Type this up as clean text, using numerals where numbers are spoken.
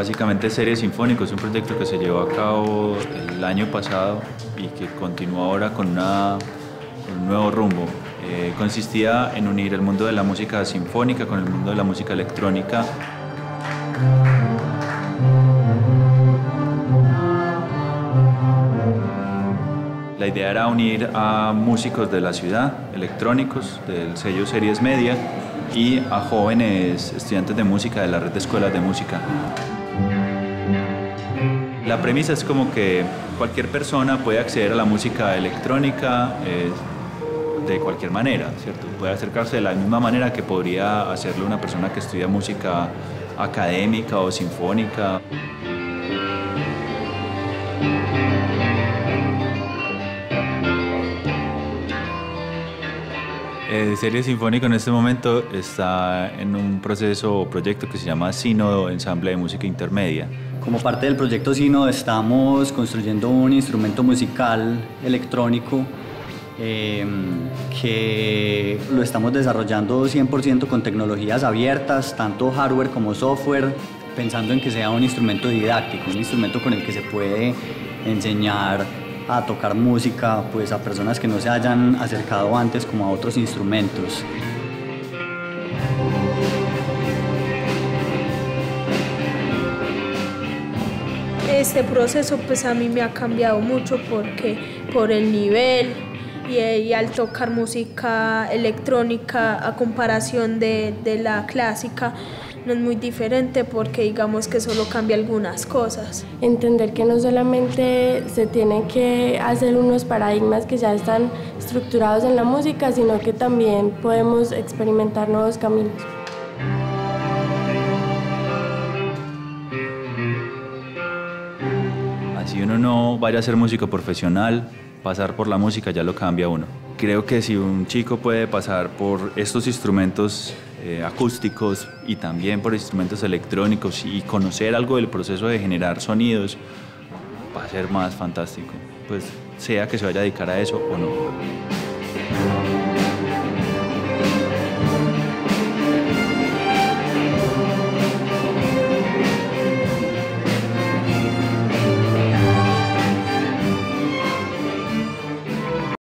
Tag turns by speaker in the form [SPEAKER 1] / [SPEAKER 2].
[SPEAKER 1] Básicamente Series Sinfónico es un proyecto que se llevó a cabo el año pasado y que continúa ahora con un nuevo rumbo. Consistía en unir el mundo de la música sinfónica con el mundo de la música electrónica. La idea era unir a músicos de la ciudad, electrónicos, del sello Series Media, y a jóvenes estudiantes de música de la red de escuelas de música. La premisa es como que cualquier persona puede acceder a la música electrónica de cualquier manera, ¿cierto? Puede acercarse de la misma manera que podría hacerlo una persona que estudia música académica o sinfónica. Series Sinfónico en este momento está en un proceso o proyecto que se llama Sínodo Ensamble de Música Intermedia.
[SPEAKER 2] Como parte del proyecto Sínodo estamos construyendo un instrumento musical electrónico que lo estamos desarrollando 100% con tecnologías abiertas, tanto hardware como software, pensando en que sea un instrumento didáctico, un instrumento con el que se puede enseñar a tocar música pues a personas que no se hayan acercado antes como a otros instrumentos.
[SPEAKER 3] Este proceso pues a mí me ha cambiado mucho porque por el nivel y al tocar música electrónica a comparación de la clásica no es muy diferente porque digamos que solo cambia algunas cosas.
[SPEAKER 4] Entender que no solamente se tienen que hacer unos paradigmas que ya están estructurados en la música, sino que también podemos experimentar nuevos caminos.
[SPEAKER 1] Así uno no vaya a ser músico profesional, pasar por la música ya lo cambia uno. Creo que si un chico puede pasar por estos instrumentos acústicos y también por instrumentos electrónicos y conocer algo del proceso de generar sonidos, va a ser más fantástico, pues sea que se vaya a dedicar a eso o no.